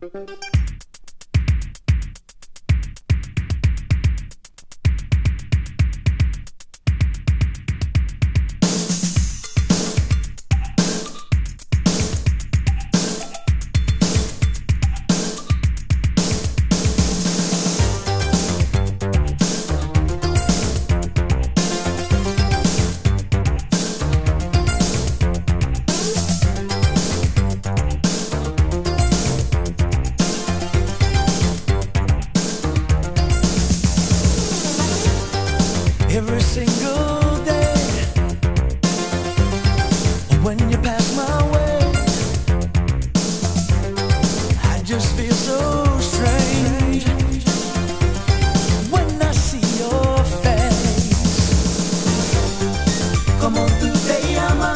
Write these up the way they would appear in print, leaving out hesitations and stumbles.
Every single day, when you pass my way, I just feel so strange when I see your face. Como tú te llamas,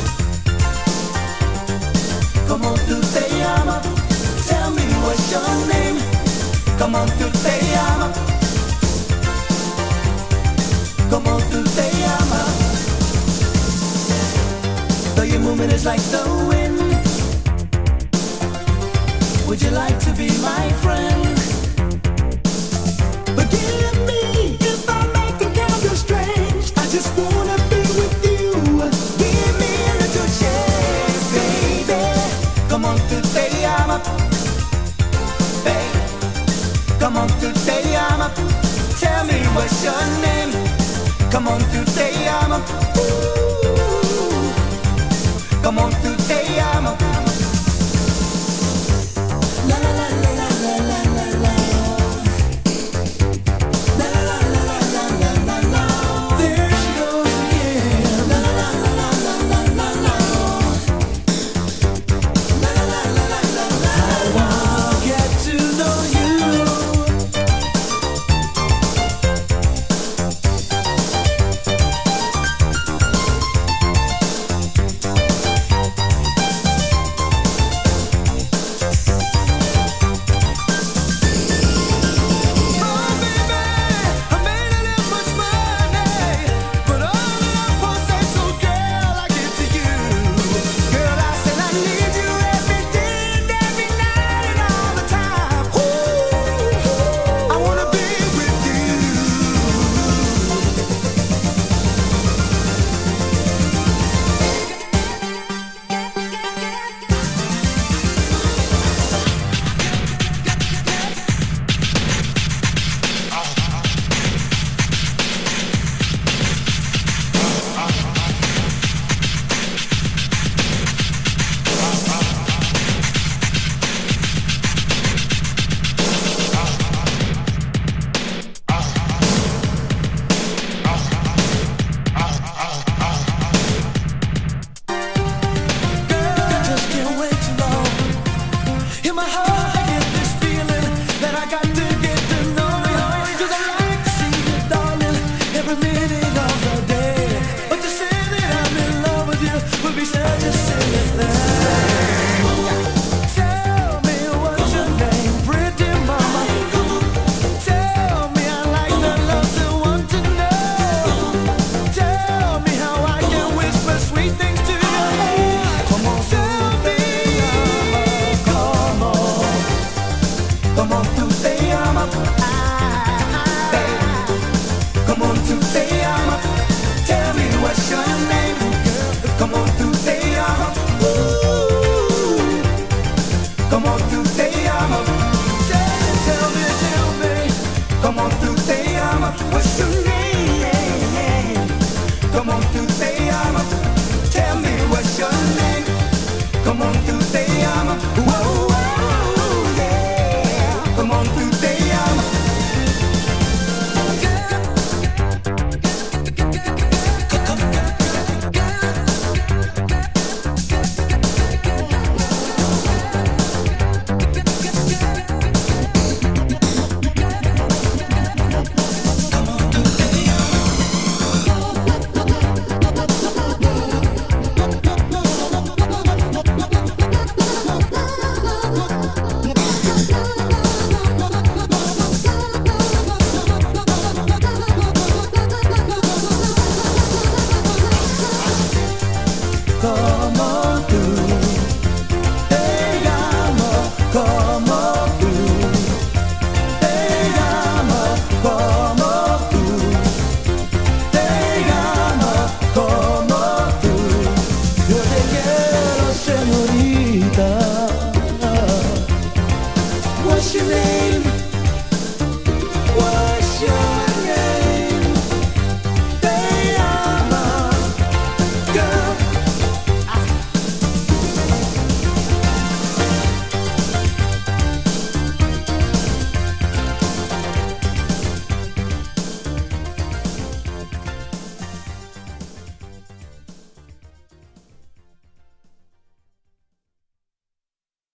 como tú te llamas, tell me what's your name. Como tú te llamas, como tú te llamas. Though your movement is like the wind, would you like to be my friend? Forgive me if I make the kind of strange. I just wanna be with you. Give me a little chance, baby. Como tú te llamas, baby. Como tú te llamas. Tell me what's your name. Come on, tú te llamas. Come on, tú te llamas.